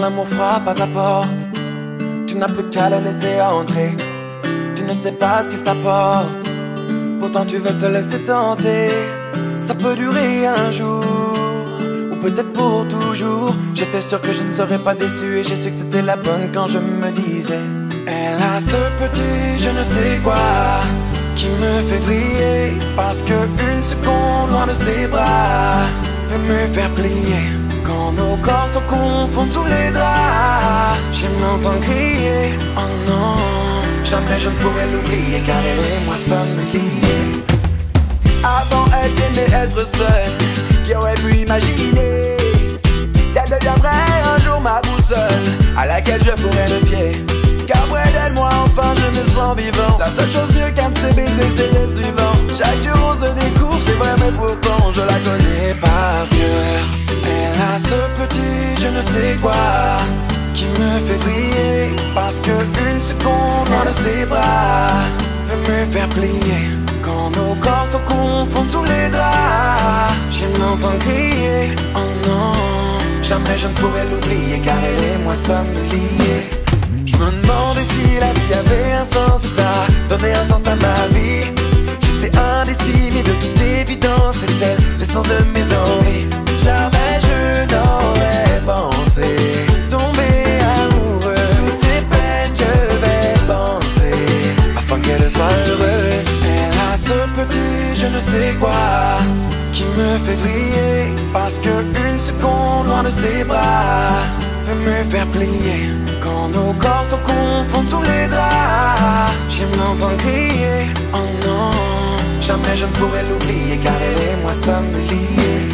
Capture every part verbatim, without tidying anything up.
l'amour frappe à ta porte, tu n'as plus qu'à le laisser entrer. Tu ne sais pas ce qu'il t'apporte, pourtant tu veux te laisser tenter. Ça peut durer un jour, ou peut-être pour toujours. J'étais sûr que je ne serais pas déçu, et j'ai su que c'était la bonne quand je me disais: elle a ce petit je ne sais quoi qui me fait vriller, parce que une seconde loin de ses bras peut me faire plier. Quand nos corps se confondent sous les draps, j'aime l'entendre crier: oh non, jamais je ne pourrais l'oublier, car elle et moi sommes liés. Avant elle, j'aimais être seul. Qui aurait pu imaginer qu'elle deviendrait un jour ma boussole, à laquelle je pourrais me fier, car près d'elle, moi enfin je me sens vivant. La seule chose mieux qu'un de ses baisers, c'est le suivant. Chaque jour on se découvre, c'est vrai, mais pourtant je la connais par cœur. Elle a ce petit je ne sais quoi qui me fait briller, parce que une seconde loin de ses bras peut me faire plier. Quand nos corps se confondent sous les draps, j'aime l'entendre crier: oh non, jamais je ne pourrais l'oublier, car elle et moi sommes liés. Je me demandais si la vie avait un sens, et t'as donné un sens à ma vie. J'étais indécis, mais de toute évidence, c'est elle l'essence de mes envies. Jamais je n'aurais pensé tomber amoureux. Toutes ces peines je vais penser afin qu'elle soit heureuse. Elle a ce petit je ne sais quoi qui me fait vriller, parce que une seconde loin de ses bras peut me faire plier. Quand nos corps se confondent sous les draps, j'aime l'entendre crier: oh non, jamais je ne pourrais l'oublier, car elle et moi sommes liés.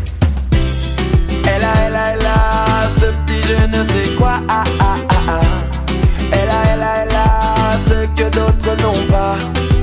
Elle a, elle a, elle a ce petit je ne sais quoi. Ah, ah, ah, ah. Elle a, elle a, elle a ce que d'autres n'ont pas.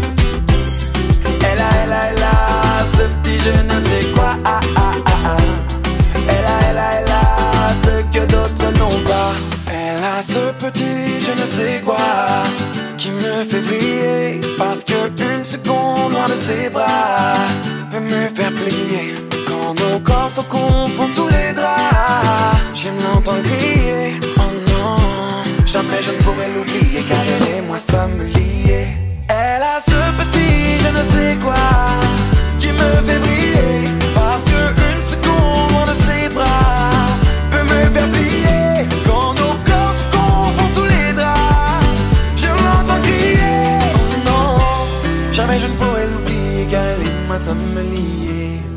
Elle a, elle a, elle a ce petit je ne sais quoi. Ah, ah, ah, ah. Elle a, elle a, elle a ce que d'autres n'ont pas. Elle a ce petit je ne sais quoi qui me fait briller, parce que une seconde loin de ses bras peut me faire plier. Quand nos corps se confondent sous les draps, j'aime l'entendre crier: oh non, jamais je ne pourrais l'oublier, car elle et moi sommes liés. Elle a ce petit je ne sais quoi qui me fait briller, parce que une seconde loin de ses bras peut me faire plier. Quand nos corps se confondent sous les draps, je l'entends crier: oh non, jamais je ne pourrais l'oublier, car elle et moi sommes liés.